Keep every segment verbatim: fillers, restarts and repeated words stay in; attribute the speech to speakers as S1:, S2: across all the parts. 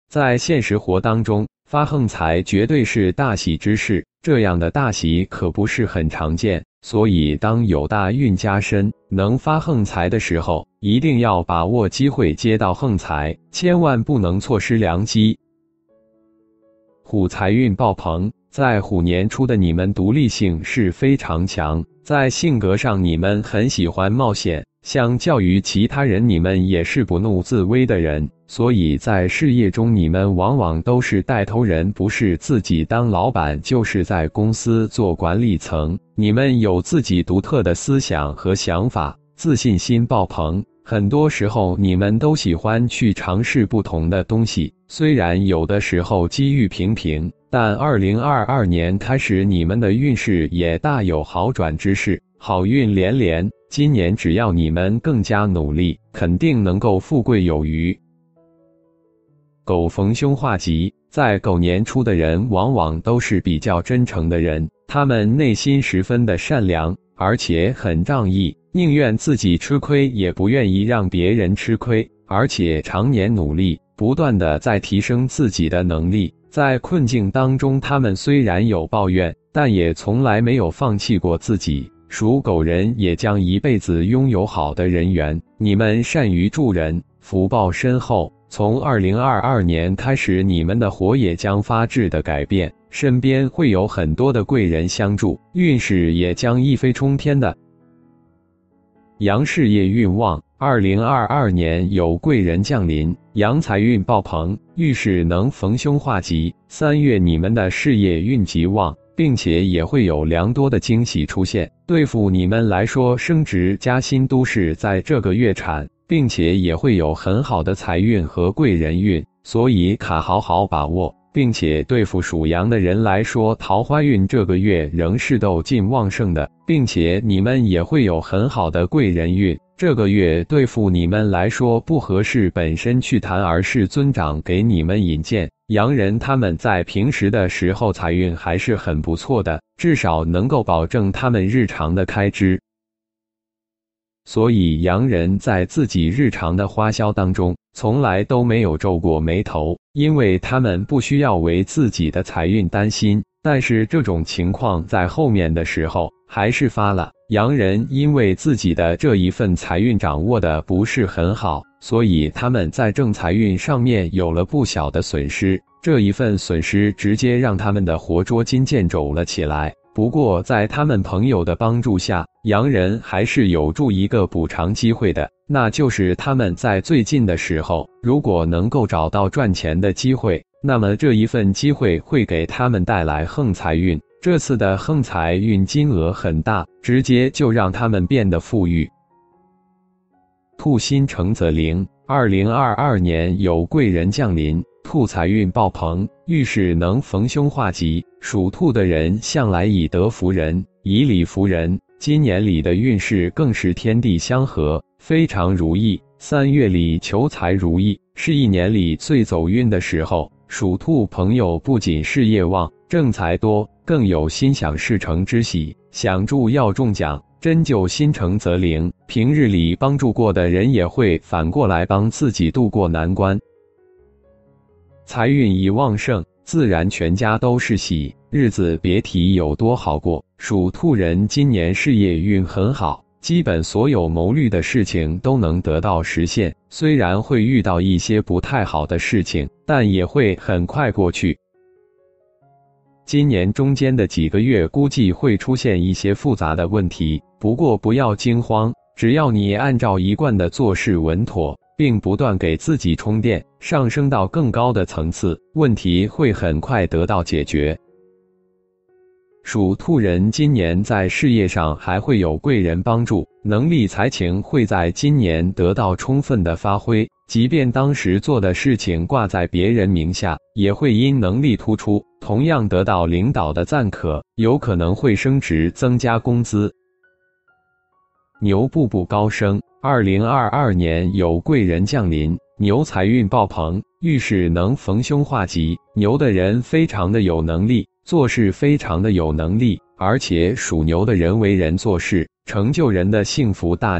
S1: 在现实活当中，发横财绝对是大喜之事，这样的大喜可不是很常见。所以，当有大运加身，能发横财的时候，一定要把握机会接到横财，千万不能错失良机。虎财运爆棚，在虎年初的你们独立性是非常强，在性格上你们很喜欢冒险，相较于其他人，你们也是不怒自威的人，所以在事业中你们往往都是带头人，不是自己当老板，就是在公司做管理层。你们有自己独特的思想和想法，自信心爆棚。很多时候你们都喜欢去尝试不同的东西，虽然有的时候机遇平平，但二零二二年开始你们的运势也大有好转之势，好运连连。今年只要你们更加努力，肯定能够富贵有余。狗逢凶化吉，在狗年初的人往往都是比较真诚的人，他们内心十分的善良，而且很仗义，宁愿自己吃亏也不愿意让别人吃亏，而且常年努力，不断的在提升自己的能力。在困境当中，他们虽然有抱怨，但也从来没有放弃过自己。属狗人也将一辈子拥有好的人缘，你们善于助人，福报深厚。从二零二二年开始，你们的火也将发质的改变，身边会有很多的贵人相助，运势也将一飞冲天的。羊事业运旺，二零二二年有贵人降临，羊财运爆棚，遇事能逢凶化吉。三月你们的事业运极旺，并且也会有良多的惊喜出现，对付你们来说，升职加薪都是在这个月产，并且也会有很好的财运和贵人运，所以卡好好把握。并且对付属羊的人来说，桃花运这个月仍是斗劲旺盛的，并且你们也会有很好的贵人运。这个月对付你们来说不合适本身去谈，而是尊长给你们引荐。羊人他们在平时的时候财运还是很不错的，至少能够保证他们日常的开支。所以羊人在自己日常的花销当中从来都没有皱过眉头，因为他们不需要为自己的财运担心。但是这种情况在后面的时候还是发了，羊人因为自己的这一份财运掌握的不是很好，所以他们在正财运上面有了不小的损失，这一份损失直接让他们的活捉襟见肘了起来。不过在他们朋友的帮助下，羊人还是有助一个补偿机会的，那就是他们在最近的时候，如果能够找到赚钱的机会，那么这一份机会会给他们带来横财运。这次的横财运金额很大，直接就让他们变得富裕。兔心诚则灵，二零二二年有贵人降临，兔财运爆棚，遇事能逢凶化吉。属兔的人向来以德服人，以礼服人，今年里的运势更是天地相合，非常如意。三月里求财如意，是一年里最走运的时候。属兔朋友不仅事业旺，正财多，更有心想事成之喜，想中要中奖，真就心诚则灵。平日里帮助过的人也会反过来帮自己渡过难关。财运已旺盛，自然全家都是喜，日子别提有多好过。属兔人今年事业运很好，基本所有谋虑的事情都能得到实现，虽然会遇到一些不太好的事情，但也会很快过去。今年中间的几个月估计会出现一些复杂的问题，不过不要惊慌，只要你按照一贯的做事稳妥，并不断给自己充电，上升到更高的层次，问题会很快得到解决。属兔人今年在事业上还会有贵人帮助，能力才情会在今年得到充分的发挥，即便当时做的事情挂在别人名下，也会因能力突出，同样得到领导的赞可，有可能会升职增加工资。牛步步高升，二零二二年有贵人降临，牛财运爆棚，遇事能逢凶化吉。牛的人非常的有能力，做事非常的有能力，而且属牛的人为人做事，成就人的幸福大地，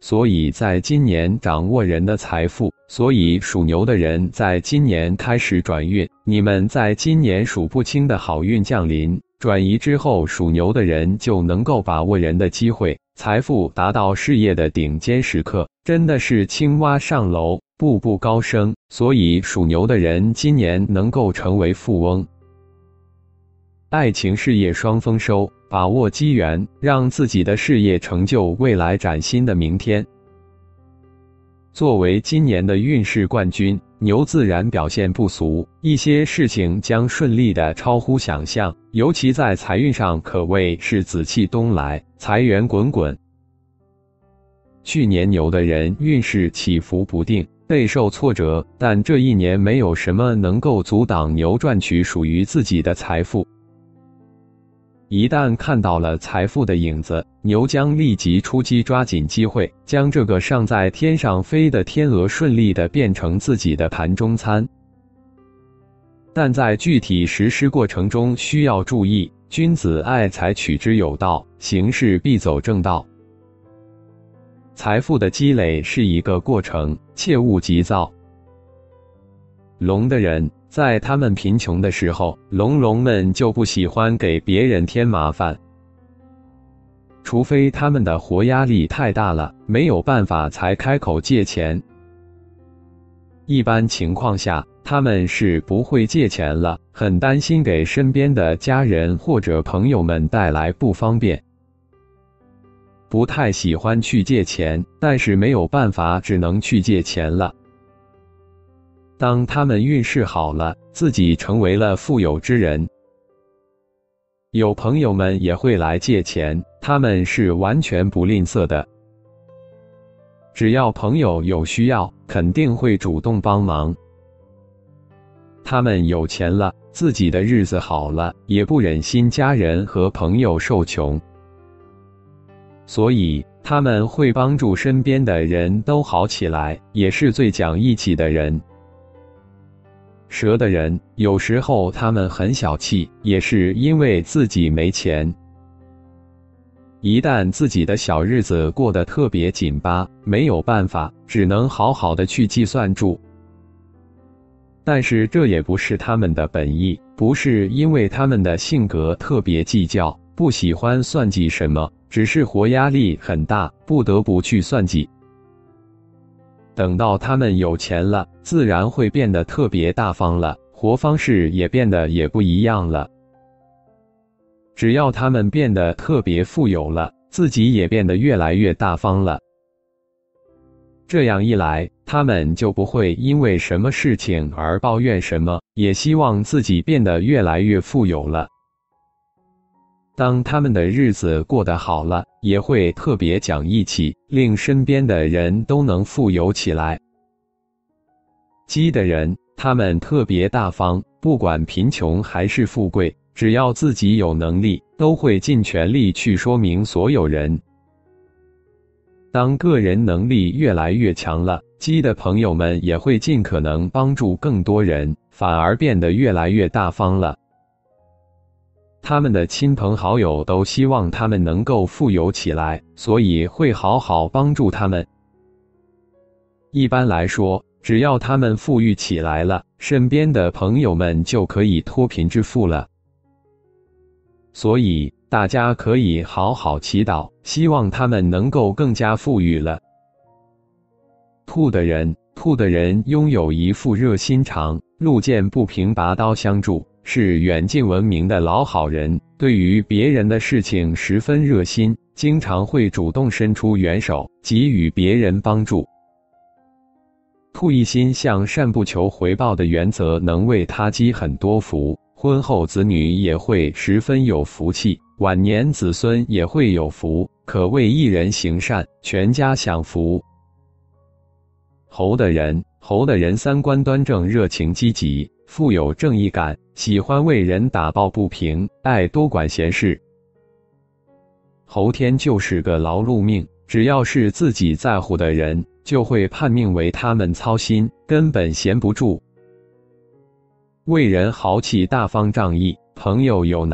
S1: 所以在今年掌握人的财富，所以属牛的人在今年开始转运。你们在今年数不清的好运降临，转移之后，属牛的人就能够把握人的机会，财富达到事业的顶尖时刻，真的是青蛙上楼，步步高升。所以属牛的人今年能够成为富翁。爱情事业双丰收，把握机缘，让自己的事业成就未来崭新的明天。作为今年的运势冠军，牛自然表现不俗，一些事情将顺利的超乎想象，尤其在财运上可谓是紫气东来，财源滚滚。去年牛的人运势起伏不定，备受挫折，但这一年没有什么能够阻挡牛赚取属于自己的财富。一旦看到了财富的影子，牛将立即出击，抓紧机会，将这个尚在天上飞的天鹅顺利的变成自己的盘中餐。但在具体实施过程中需要注意，君子爱财，取之有道，行事必走正道。财富的积累是一个过程，切勿急躁。龙的人在他们贫穷的时候，龙龙们就不喜欢给别人添麻烦，除非他们的活压力太大了，没有办法才开口借钱。一般情况下，他们是不会借钱了，很担心给身边的家人或者朋友们带来不方便，不太喜欢去借钱，但是没有办法，只能去借钱了。当他们运势好了，自己成为了富有之人，有朋友们也会来借钱，他们是完全不吝啬的。只要朋友有需要，肯定会主动帮忙。他们有钱了，自己的日子好了，也不忍心家人和朋友受穷，所以他们会帮助身边的人都好起来，也是最讲义气的人。蛇的人有时候他们很小气，也是因为自己没钱。一旦自己的小日子过得特别紧巴，没有办法，只能好好的去计算住。但是这也不是他们的本意，不是因为他们的性格特别计较，不喜欢算计什么，只是活压力很大，不得不去算计。等到他们有钱了，自然会变得特别大方了，活方式也变得也不一样了。只要他们变得特别富有了，自己也变得越来越大方了。这样一来，他们就不会因为什么事情而抱怨什么，也希望自己变得越来越富有了。当他们的日子过得好了，也会特别讲义气，令身边的人都能富有起来。鸡的人，他们特别大方，不管贫穷还是富贵，只要自己有能力，都会尽全力去说明所有人。当个人能力越来越强了，鸡的朋友们也会尽可能帮助更多人，反而变得越来越大方了。他们的亲朋好友都希望他们能够富有起来，所以会好好帮助他们。一般来说，只要他们富裕起来了，身边的朋友们就可以脱贫致富了。所以大家可以好好祈祷，希望他们能够更加富裕了。兔的人，兔的人拥有一副热心肠，路见不平拔刀相助，是远近闻名的老好人，对于别人的事情十分热心，经常会主动伸出援手，给予别人帮助。兔一心向善不求回报的原则，能为他积很多福，婚后子女也会十分有福气，晚年子孙也会有福，可谓一人行善，全家享福。猴的人，猴的人三观端正，热情积极，富有正义感，喜欢为人打抱不平，爱多管闲事。猴天就是个劳碌命，只要是自己在乎的人，就会盼命为他们操心，根本闲不住。为人豪气大方仗义，朋友有难，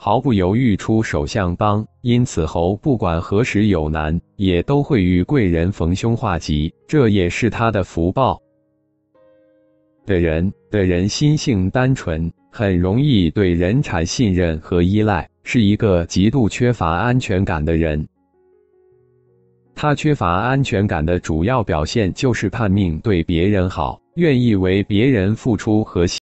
S1: 毫不犹豫出手相帮，因此后不管何时有难，也都会与贵人逢凶化吉，这也是他的福报。的人的人心性单纯，很容易对人产信任和依赖，是一个极度缺乏安全感的人。他缺乏安全感的主要表现就是盼命对别人好，愿意为别人付出和